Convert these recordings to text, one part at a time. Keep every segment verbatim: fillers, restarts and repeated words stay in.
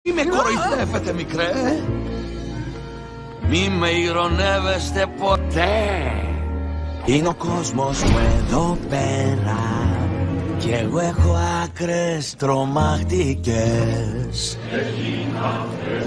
Μη με κοροϊδεύετε, μικρέ. Μη με ηρωνεύεστε ποτέ. Είναι ο κόσμος μου εδώ πέρα κι εγώ έχω άκρες τρομακτικές. Έχει άκρες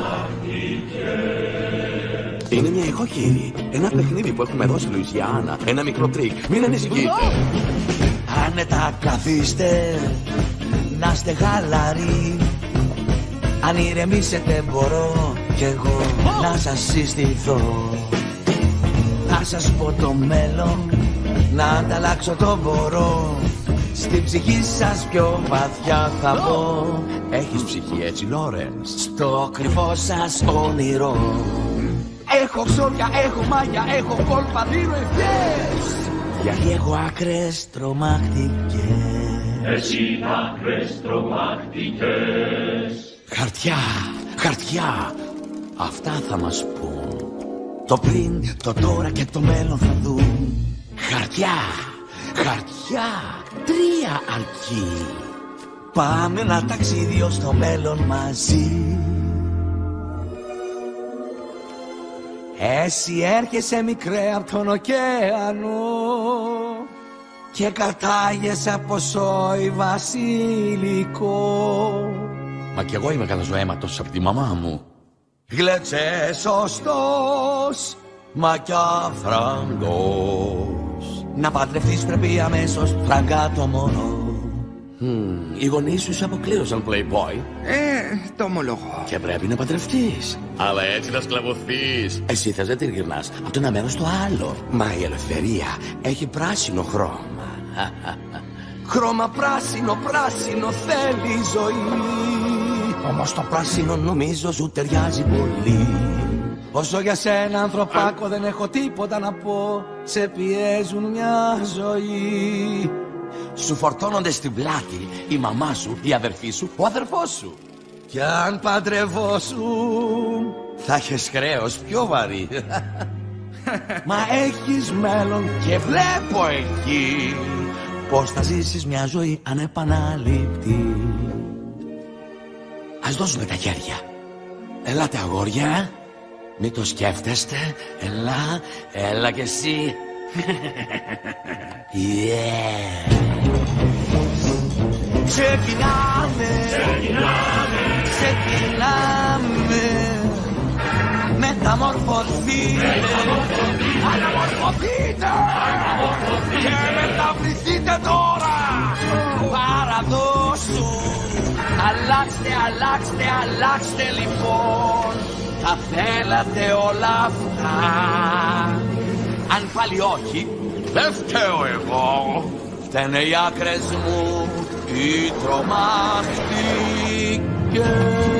τρομακτικές. Είναι μια ηχοχήρη. Ένα παιχνίδι που έχουμε εδώ στη Λουιζιάννα. Ένα μικρό τρίκ. Μην ανησυχείτε. Άνετα καθίστε, να είστε χαλαροί. Αν ηρεμήσετε μπορώ κι εγώ να σας συστηθώ. Θα σας πω το μέλλον, να ανταλλάξω το μπορώ. Στην ψυχή σας πιο βαθιά θα πω. Έχεις ψυχή έτσι, Λόρενς, στο κρυφό σας όνειρο. Έχω ξόρια, έχω μάγια, έχω κόλπα, δίνω ευχές. Γιατί έχω άκρες τρομακτικές. Εσύ άκρες τρομακτικές. Χαρτιά, χαρτιά, αυτά θα μας πούν. Το πριν, το τώρα και το μέλλον θα δουν. Χαρτιά, χαρτιά, τρία αρκεί. Πάμε ένα ταξίδιο στο μέλλον μαζί. Εσύ έρχεσαι μικρέ απ' τον ωκεανό και κατάγεσαι από σόι βασιλικό. Μα κι εγώ είμαι κατά ζωέματος απ' τη μαμά μου. Γλέτσε σωστός, μα κι αφραγκός. Να παντρευτείς πρέπει αμέσως, φραγκά το μόνο. Mm, οι γονείς σου σε αποκλείωσαν, Playboy. Ε, το ομολογώ. Και πρέπει να παντρευτείς. Αλλά έτσι να σκλαβωθείς. Εσύ θες να την γυρνάς από το ένα μέρος στο άλλο. Μα η ελευθερία έχει πράσινο χρώμα. Χρώμα πράσινο, πράσινο θέλει η ζωή. Όμως το πράσινο νομίζω σου ταιριάζει πολύ. Όσο για σένα ανθρωπάκο δεν έχω τίποτα να πω. Σε πιέζουν μια ζωή. Σου φορτώνονται στην πλάτη η μαμά σου, η αδερφή σου, ο αδερφός σου. Κι αν παντρευόσουν θα έχεις χρέος πιο βαρύ. Μα έχεις μέλλον και βλέπω εκεί πως θα ζήσεις μια ζωή ανεπανάληπτη. Ας δώσουμε τα χέρια. Ελάτε αγόρια. Μη το σκέφτεστε. Έλα, έλα κι εσύ. Yeah. Ξεκινάμε, Ξεκινάμε, ξεκινάμε. Μεταμορφωθείτε, αναμορφωθείτε και μεταβληθείτε τώρα. Παραδόσου. Αλλάξτε, αλλάξτε, αλλάξτε λοιπόν. Θα θέλατε όλα αυτά. Αν πάλι όχι, δεν φταίω εγώ. Φταίνε οι άκρες μου, οι τρομακτικές.